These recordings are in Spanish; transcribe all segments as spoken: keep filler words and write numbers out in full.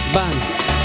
Band.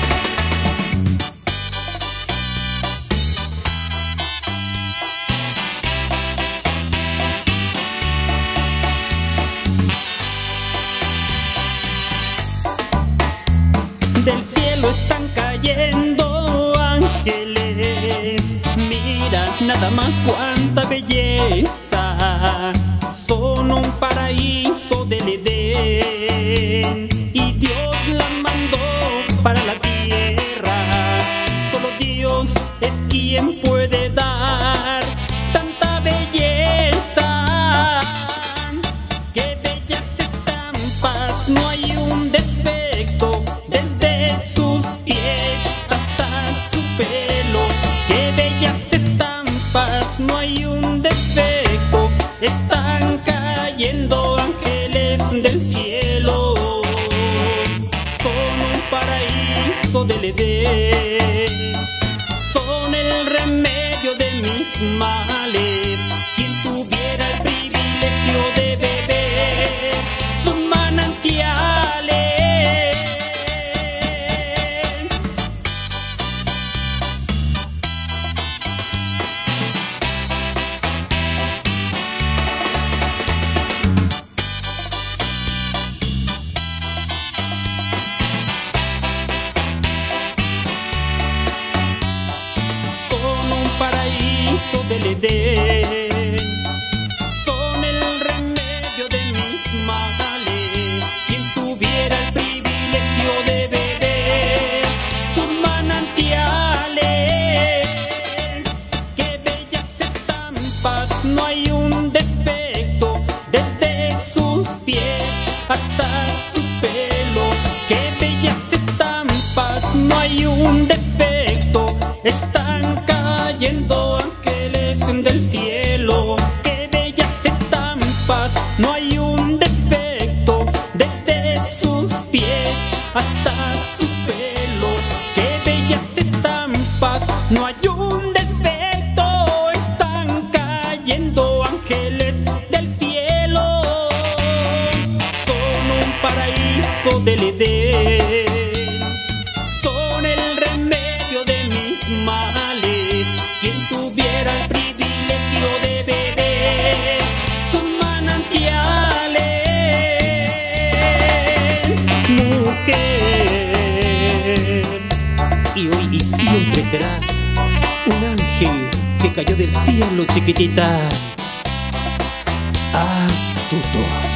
Del cielo están cayendo ángeles. Mira nada más cuánta belleza. Son un paraíso del Edén y Dios la mandó para la tierra. Solo Dios es quien puede dar tanta belleza. Qué bellas estampas, no hay un defecto. Desde sus pies hasta su pelo. Qué bellas estampas, no hay un defecto. Están cayendo ángeles del cielo. Son un paraíso del Edén. Son el remedio de mis males. Quien tuviera el privilegio de beber sus manantiales. Paraíso del Edén. Son el remedio de mis males. Quien tuviera el privilegio de beber sus manantiales. Qué bellas estampas, no hay un defecto. Desde sus pies hasta su pelo. Qué bellas estampas, no hay un defecto. Están cayendo ángeles del cielo. Qué bellas estampas, no hay un defecto. Desde sus pies hasta su pelo. Qué bellas estampas, no hay un defecto. Están cayendo ángeles del cielo. Son un paraíso del Edén. Son el remedio de mis males. Quien tuviera el privilegio de beber sus manantiales. Mujer, Y hoy y siempre serás un ángel que cayó del cielo, chiquitita. Astutos.